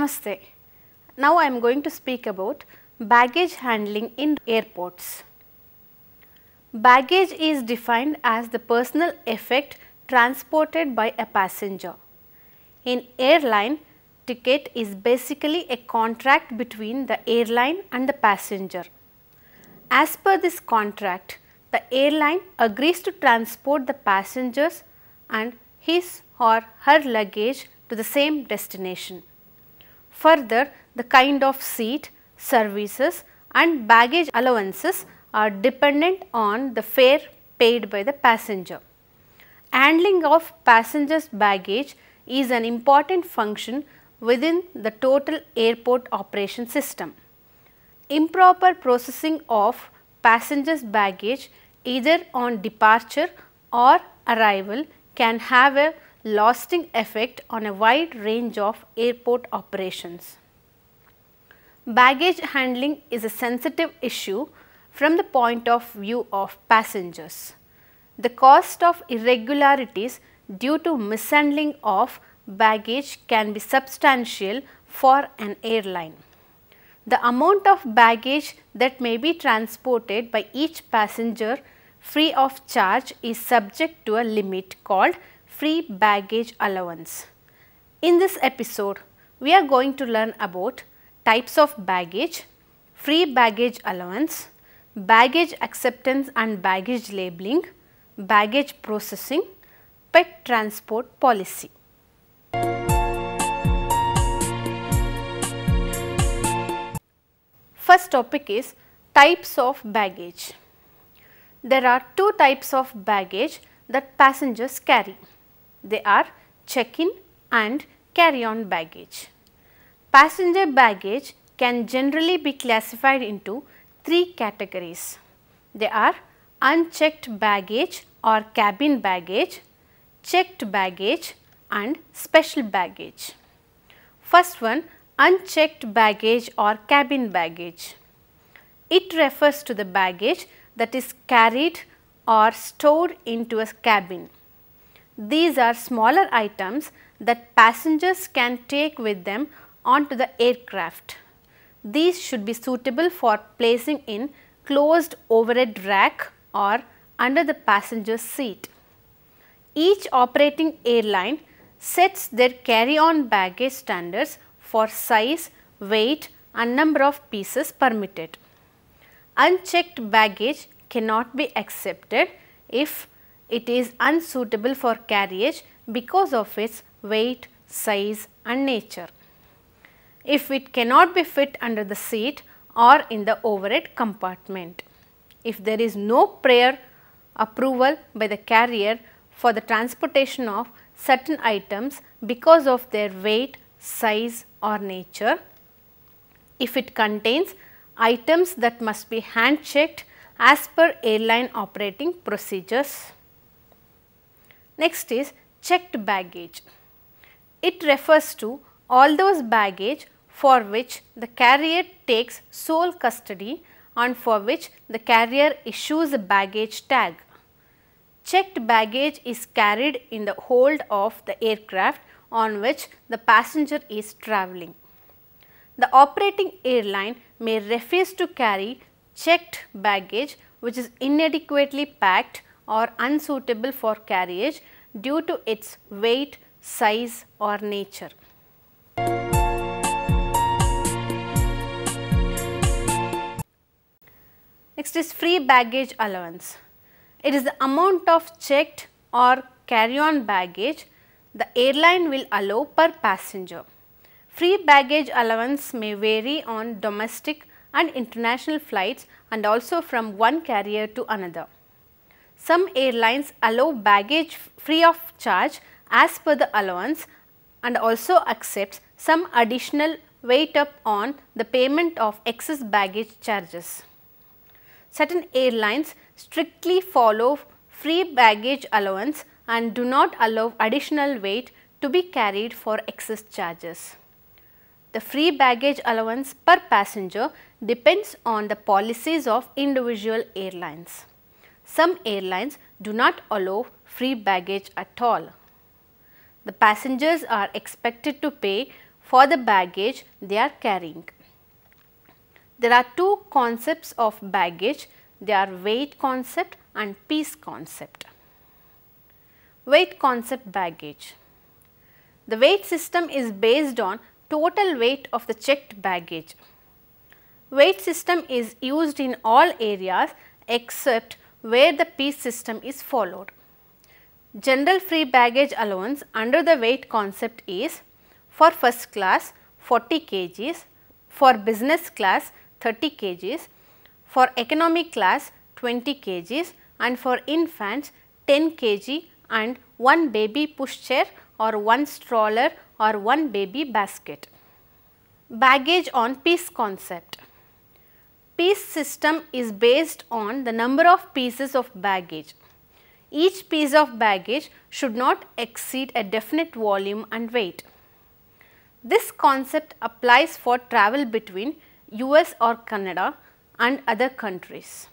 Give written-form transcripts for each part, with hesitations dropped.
Namaste. Now I am going to speak about baggage handling in airports. Baggage is defined as the personal effect transported by a passenger. In airline, ticket is basically a contract between the airline and the passenger. As per this contract, the airline agrees to transport the passengers and his or her luggage to the same destination. Further, the kind of seat, services and baggage allowances are dependent on the fare paid by the passenger. Handling of passengers' baggage is an important function within the total airport operation system. Improper processing of passengers' baggage either on departure or arrival can have a lasting effect on a wide range of airport operations. Baggage handling is a sensitive issue from the point of view of passengers. The cost of irregularities due to mishandling of baggage can be substantial for an airline. The amount of baggage that may be transported by each passenger free of charge is subject to a limit called free baggage allowance. In this episode, we are going to learn about types of baggage, free baggage allowance, baggage acceptance and baggage labeling, baggage processing, pet transport policy. First topic is types of baggage. There are two types of baggage that passengers carry. They are check-in and carry-on baggage. Passenger baggage can generally be classified into three categories. They are unchecked baggage or cabin baggage, checked baggage and special baggage. First one, unchecked baggage or cabin baggage. It refers to the baggage that is carried or stored into a cabin. These are smaller items that passengers can take with them onto the aircraft. These should be suitable for placing in closed overhead rack or under the passenger seat. Each operating airline sets their carry-on baggage standards for size, weight and number of pieces permitted. Unchecked baggage cannot be accepted if it is unsuitable for carriage because of its weight, size and nature. If it cannot be fit under the seat or in the overhead compartment. If there is no prior approval by the carrier for the transportation of certain items because of their weight, size or nature. If it contains items that must be hand checked as per airline operating procedures. Next is checked baggage. It refers to all those baggage for which the carrier takes sole custody and for which the carrier issues a baggage tag. Checked baggage is carried in the hold of the aircraft on which the passenger is travelling. The operating airline may refuse to carry checked baggage which is inadequately packed or unsuitable for carriage due to its weight, size or nature. Next is free baggage allowance. It is the amount of checked or carry-on baggage the airline will allow per passenger. Free baggage allowance may vary on domestic and international flights and also from one carrier to another. Some airlines allow baggage free of charge as per the allowance and also accepts some additional weight up on the payment of excess baggage charges. Certain airlines strictly follow free baggage allowance and do not allow additional weight to be carried for excess charges. The free baggage allowance per passenger depends on the policies of individual airlines. Some airlines do not allow free baggage at all. The passengers are expected to pay for the baggage they are carrying. There are two concepts of baggage, they are weight concept and piece concept. Weight concept baggage. The weight system is based on total weight of the checked baggage. Weight system is used in all areas except where the piece system is followed. General free baggage allowance under the weight concept is for first class 40 kgs, for business class 30 kgs, for economy class 20 kgs and for infants 10 kg and 1 baby pushchair or 1 stroller or 1 baby basket. Baggage on piece concept. Piece system is based on the number of pieces of baggage. Each piece of baggage should not exceed a definite volume and weight. This concept applies for travel between US or Canada and other countries.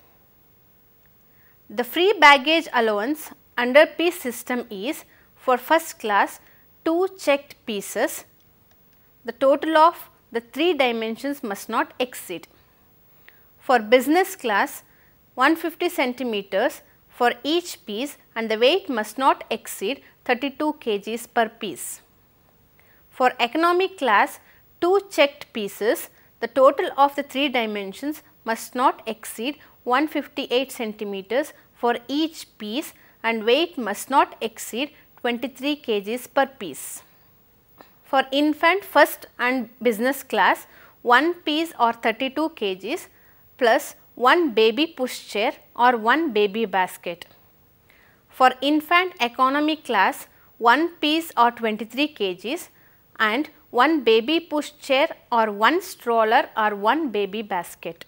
The free baggage allowance under piece system is for first class 2 checked pieces. The total of the 3 dimensions must not exceed. For business class 150 centimeters for each piece and the weight must not exceed 32 kgs per piece. For economy class 2 checked pieces, the total of the 3 dimensions must not exceed 158 centimeters for each piece and weight must not exceed 23 kgs per piece. For infant first and business class, 1 piece or 32 kgs plus 1 baby pushchair or 1 baby basket. For infant economy class, 1 piece or 23 kgs and 1 baby pushchair or 1 stroller or 1 baby basket.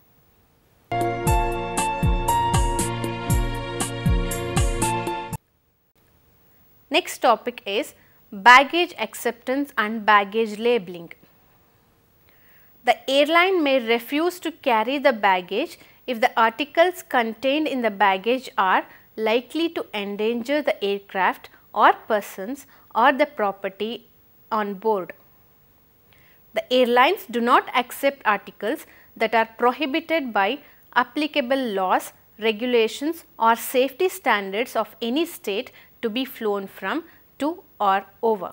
Next topic is baggage acceptance and baggage labeling. The airline may refuse to carry the baggage if the articles contained in the baggage are likely to endanger the aircraft or persons or the property on board. The airlines do not accept articles that are prohibited by applicable laws, regulations or safety standards of any state to be flown from, to or over.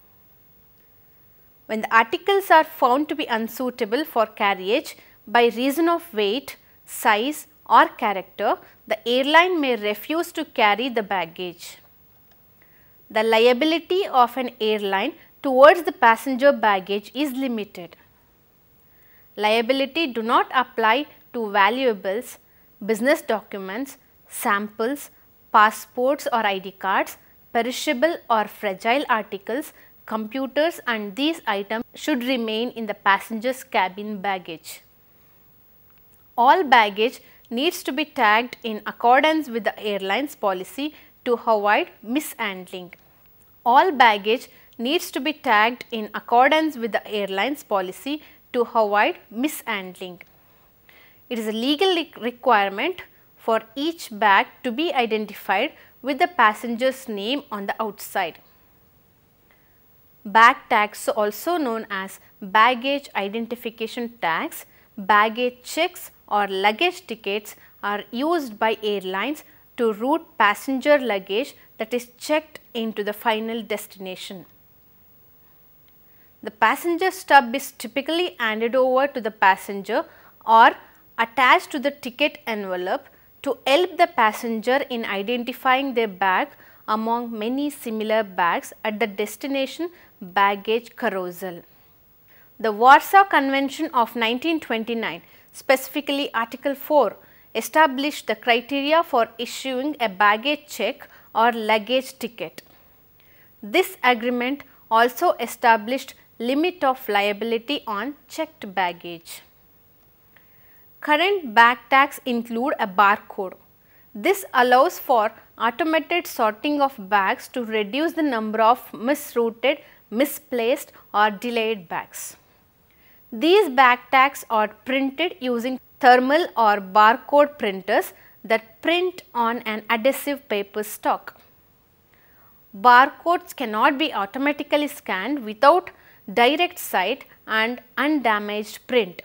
When the articles are found to be unsuitable for carriage by reason of weight, size or character, the airline may refuse to carry the baggage. The liability of an airline towards the passenger baggage is limited. Liability do not apply to valuables, business documents, samples, passports or ID cards, perishable or fragile articles, computers, and these items should remain in the passenger's cabin baggage. All baggage needs to be tagged in accordance with the airline's policy to avoid mishandling. All baggage needs to be tagged in accordance with the airline's policy to avoid mishandling. It is a legal requirement for each bag to be identified with the passenger's name on the outside. Bag tags, also known as baggage identification tags, baggage checks or luggage tickets, are used by airlines to route passenger luggage that is checked into the final destination. The passenger stub is typically handed over to the passenger or attached to the ticket envelope to help the passenger in identifying their bag among many similar bags at the destination baggage carousel. The Warsaw Convention of 1929, specifically Article 4, established the criteria for issuing a baggage check or luggage ticket. This agreement also established limit of liability on checked baggage. Current bag tags include a barcode. This allows for automated sorting of bags to reduce the number of misrouted, misplaced or delayed bags. These bag tags are printed using thermal or barcode printers that print on an adhesive paper stock. Barcodes cannot be automatically scanned without direct sight and undamaged print.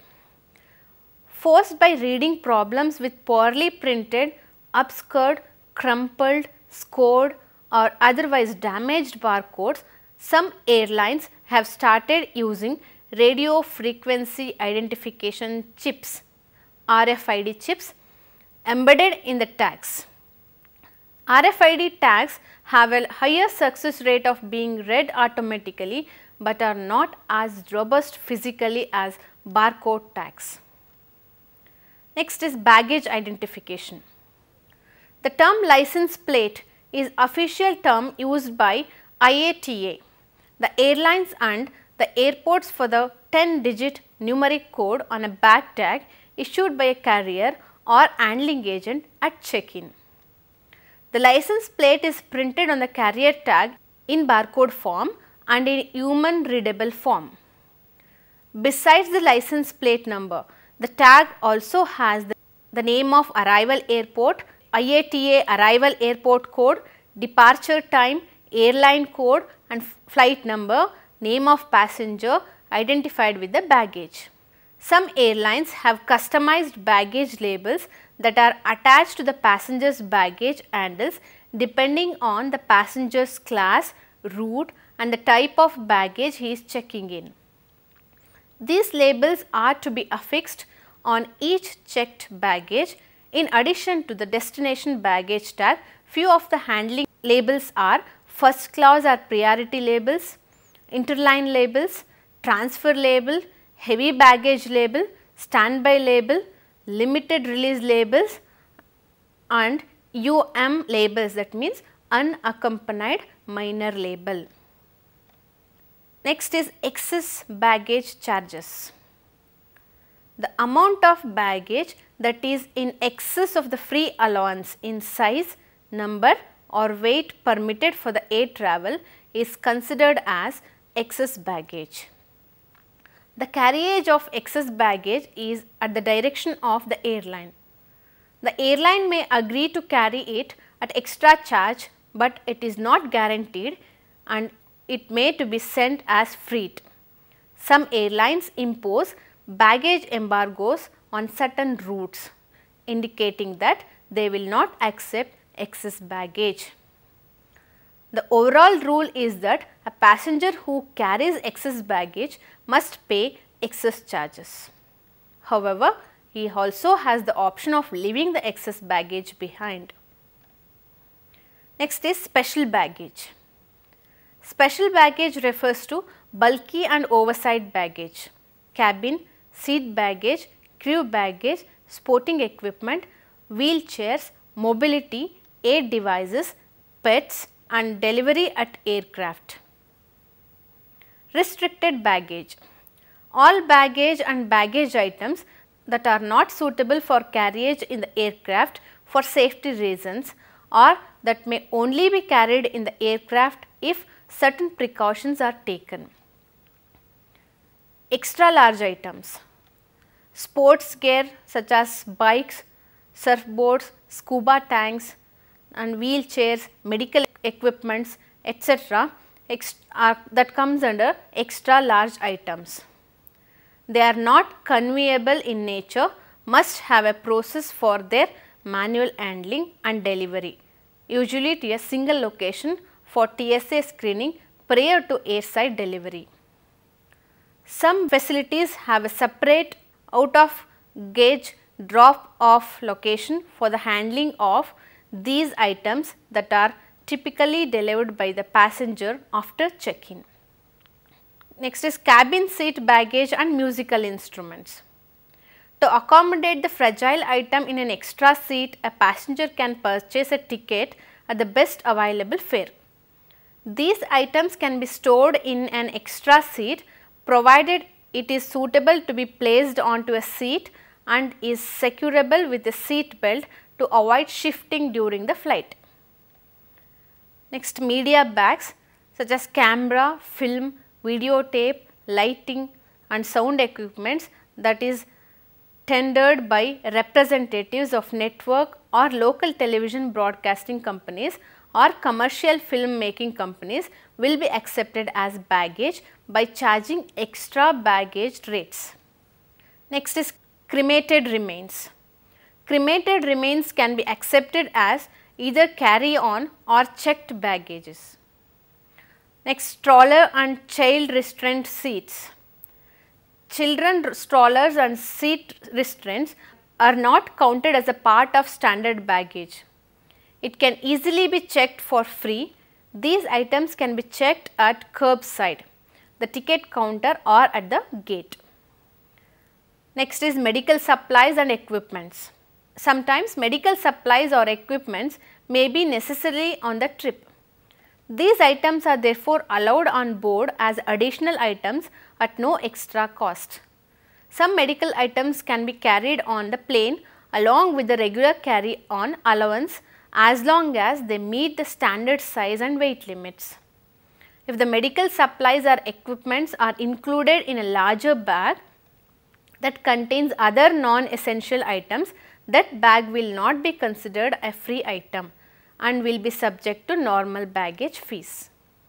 Forced by reading problems with poorly printed, obscured, crumpled, scored or otherwise damaged barcodes, some airlines have started using radio frequency identification chips, RFID chips, embedded in the tags. RFID tags have a higher success rate of being read automatically, but are not as robust physically as barcode tags. Next is baggage identification. The term license plate is official term used by IATA, the airlines and the airports for the 10-digit numeric code on a bag tag issued by a carrier or handling agent at check-in. The license plate is printed on the carrier tag in barcode form and in human readable form. Besides the license plate number, the tag also has the name of arrival airport, IATA arrival airport code, departure time, airline code and flight number, name of passenger identified with the baggage. Some airlines have customized baggage labels that are attached to the passenger's baggage handles depending on the passenger's class, route and the type of baggage he is checking in. These labels are to be affixed on each checked baggage. In addition to the destination baggage tag, few of the handling labels are first class or priority labels, interline labels, transfer label, heavy baggage label, standby label, limited release labels and UM labels, that means unaccompanied minor label. Next is excess baggage charges. The amount of baggage that is in excess of the free allowance in size, number or weight permitted for the air travel is considered as excess baggage. The carriage of excess baggage is at the direction of the airline. The airline may agree to carry it at extra charge, but it is not guaranteed and it may to be sent as freight. Some airlines impose baggage embargoes on certain routes, indicating that they will not accept excess baggage. The overall rule is that a passenger who carries excess baggage must pay excess charges. However, he also has the option of leaving the excess baggage behind. Next is special baggage. Special baggage refers to bulky and oversized baggage, cabin, seat baggage, crew baggage, sporting equipment, wheelchairs, mobility, aid devices, pets and delivery at aircraft. Restricted baggage. All baggage and baggage items that are not suitable for carriage in the aircraft for safety reasons or that may only be carried in the aircraft if certain precautions are taken. Extra large items. Sports gear such as bikes, surfboards, scuba tanks and wheelchairs, medical equipments, etc. that comes under extra large items. They are not conveyable in nature, must have a process for their manual handling and delivery, usually to a single location for TSA screening prior to airside delivery. Some facilities have a separate out of gauge drop off location for the handling of these items that are typically delivered by the passenger after check-in. Next is cabin seat baggage and musical instruments. To accommodate the fragile item in an extra seat, a passenger can purchase a ticket at the best available fare. These items can be stored in an extra seat provided it is suitable to be placed onto a seat and is securable with a seat belt to avoid shifting during the flight. Next, media bags such as camera, film, videotape, lighting and sound equipments that is tendered by representatives of network or local television broadcasting companies or commercial film making companies will be accepted as baggage by charging extra baggage rates. Next is cremated remains. Cremated remains can be accepted as either carry-on or checked baggages. Next, stroller and child restraint seats. Children strollers and seat restraints are not counted as a part of standard baggage. It can easily be checked for free. These items can be checked at curbside, the ticket counter or at the gate. Next is medical supplies and equipments. Sometimes medical supplies or equipments may be necessary on the trip. These items are therefore allowed on board as additional items at no extra cost. Some medical items can be carried on the plane along with the regular carry-on allowance as long as they meet the standard size and weight limits. If the medical supplies or equipments are included in a larger bag that contains other non-essential items, that bag will not be considered a free item and will be subject to normal baggage fees.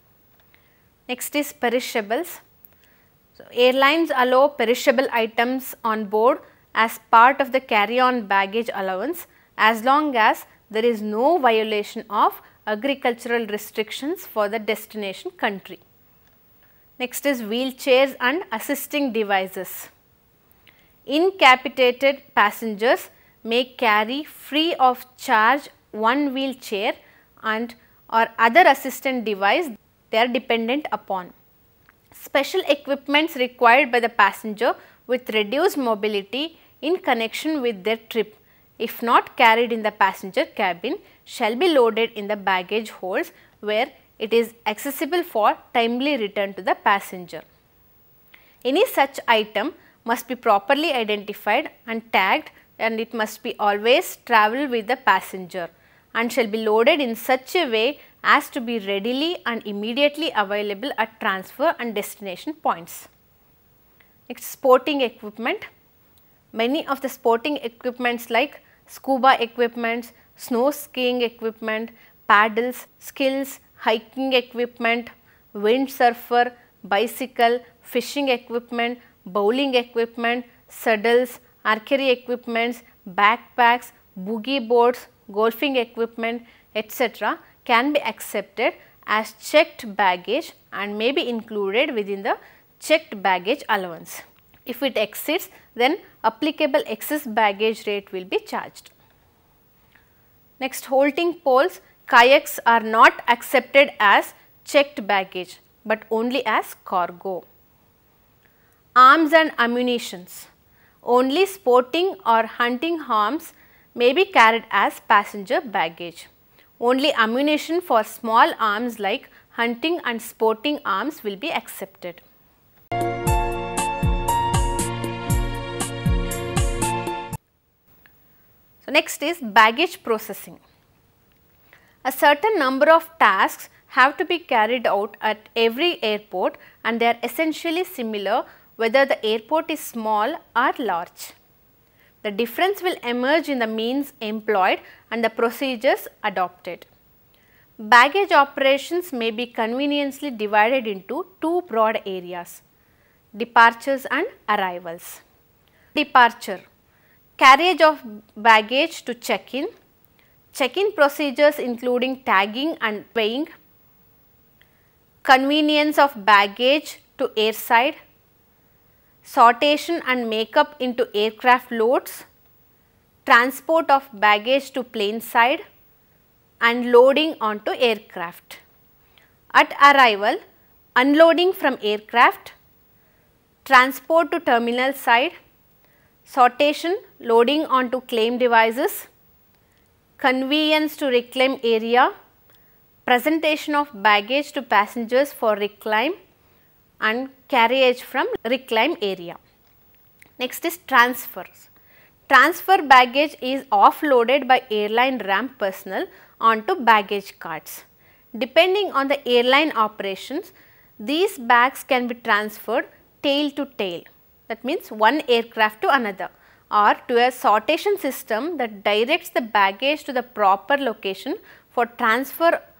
Next is perishables. So, airlines allow perishable items on board as part of the carry-on baggage allowance as long as there is no violation of agricultural restrictions for the destination country. Next is wheelchairs and assisting devices. Incapacitated passengers may carry free of charge one wheelchair and or other assistant device they are dependent upon. Special equipments required by the passenger with reduced mobility in connection with their trip, if not carried in the passenger cabin, shall be loaded in the baggage holds where it is accessible for timely return to the passenger. Any such item must be properly identified and tagged, and it must be always travel with the passenger and shall be loaded in such a way as to be readily and immediately available at transfer and destination points. Next, sporting equipment. Many of the sporting equipments like scuba equipments, snow skiing equipment, paddles, skills, hiking equipment, windsurfer, bicycle, fishing equipment, bowling equipment, saddles, archery equipments, backpacks, boogie boards, golfing equipment, etc. can be accepted as checked baggage and may be included within the checked baggage allowance. If it exceeds, then applicable excess baggage rate will be charged. Next, halting poles. Kayaks are not accepted as checked baggage, but only as cargo. Arms and ammunitions. Only sporting or hunting arms may be carried as passenger baggage. Only ammunition for small arms like hunting and sporting arms will be accepted. So, next is baggage processing. A certain number of tasks have to be carried out at every airport and they are essentially similar whether the airport is small or large. The difference will emerge in the means employed and the procedures adopted. Baggage operations may be conveniently divided into two broad areas: departures and arrivals. Departure: carriage of baggage to check-in, check-in procedures including tagging and weighing, conveyance of baggage to airside, sortation and makeup into aircraft loads, transport of baggage to plane side and loading onto aircraft. At arrival, unloading from aircraft, transport to terminal side, sortation, loading onto claim devices, conveyance to reclaim area, presentation of baggage to passengers for reclaim and carriage from reclaim area. Next is transfers. Transfer baggage is offloaded by airline ramp personnel onto baggage carts. Depending on the airline operations, these bags can be transferred tail to tail, that means one aircraft to another, or to a sortation system that directs the baggage to the proper location for transfer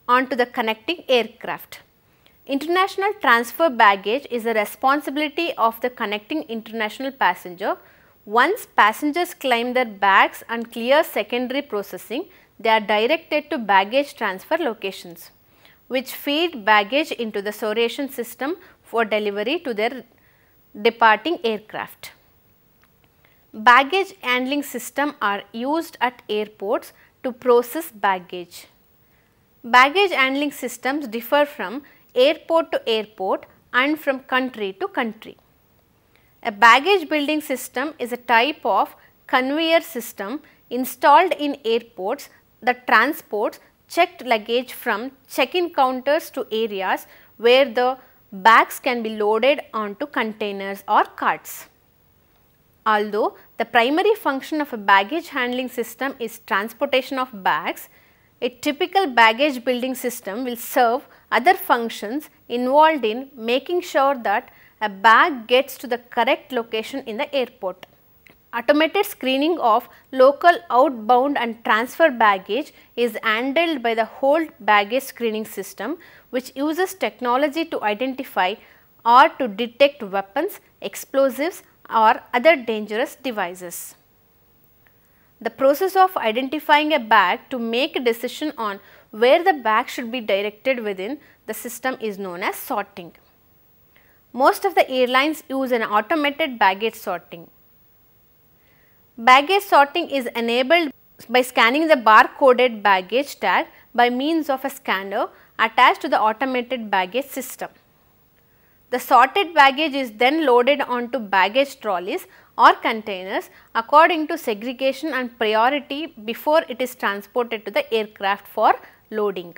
onto the connecting aircraft. International transfer baggage is the responsibility of the connecting international passenger. Once passengers claim their bags and clear secondary processing, they are directed to baggage transfer locations, which feed baggage into the sortation system for delivery to their departing aircraft. Baggage handling systems are used at airports to process baggage. Baggage handling systems differ from airport to airport and from country to country. A baggage building system is a type of conveyor system installed in airports that transports checked luggage from check-in counters to areas where the bags can be loaded onto containers or carts. Although the primary function of a baggage handling system is transportation of bags, a typical baggage building system will serve other functions involved in making sure that a bag gets to the correct location in the airport. Automated screening of local outbound and transfer baggage is handled by the whole baggage screening system, which uses technology to identify or to detect weapons, explosives or other dangerous devices. The process of identifying a bag to make a decision on where the bag should be directed within the system is known as sorting. Most of the airlines use an automated baggage sorting. Baggage sorting is enabled by scanning the bar-coded baggage tag by means of a scanner attached to the automated baggage system. The sorted baggage is then loaded onto baggage trolleys or containers according to segregation and priority before it is transported to the aircraft for loading.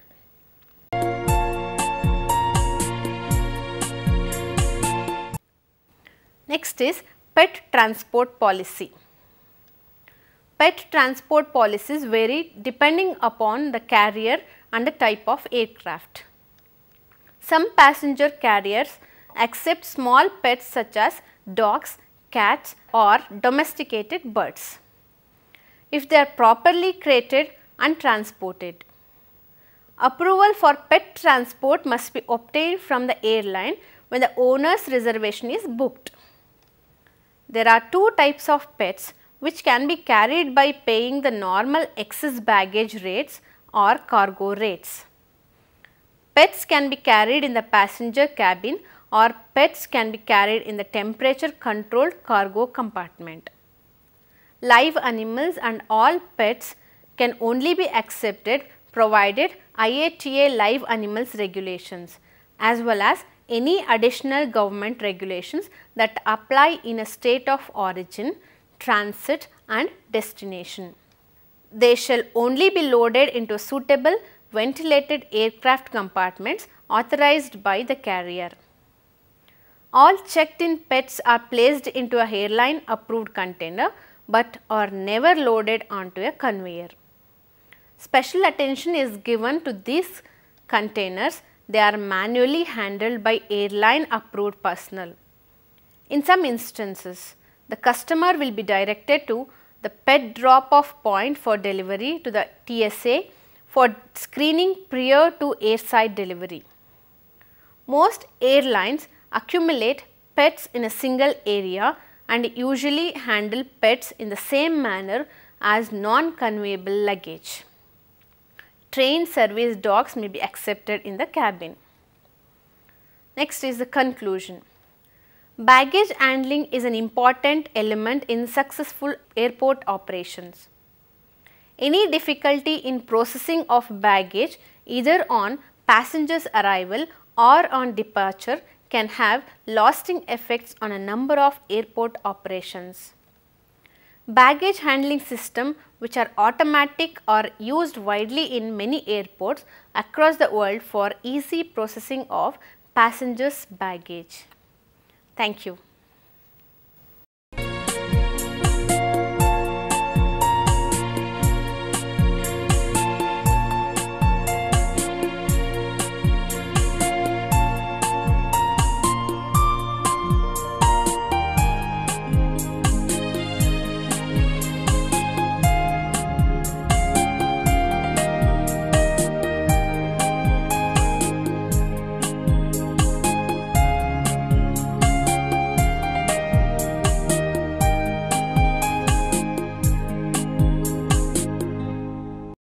Next is PET transport policy. PET transport policies vary depending upon the carrier and the type of aircraft. Some passenger carriers accept small pets such as dogs, cats or domesticated birds, if they are properly crated and transported. Approval for pet transport must be obtained from the airline when the owner's reservation is booked. There are two types of pets which can be carried by paying the normal excess baggage rates or cargo rates. Pets can be carried in the passenger cabin or pets can be carried in the temperature controlled cargo compartment. Live animals and all pets can only be accepted provided IATA live animals regulations as well as any additional government regulations that apply in a state of origin, transit and destination. They shall only be loaded into suitable ventilated aircraft compartments authorized by the carrier. All checked in pets are placed into a airline approved container but are never loaded onto a conveyor. Special attention is given to these containers. They are manually handled by airline approved personnel. In some instances, the customer will be directed to the pet drop off point for delivery to the TSA for screening prior to airside delivery. Most airlines accumulate pets in a single area and usually handle pets in the same manner as non-conveyable luggage. Trained service dogs may be accepted in the cabin. Next is the conclusion. Baggage handling is an important element in successful airport operations. Any difficulty in processing of baggage either on passengers' arrival or on departure can have lasting effects on a number of airport operations. Baggage handling systems which are automatic are used widely in many airports across the world for easy processing of passengers' baggage. Thank you.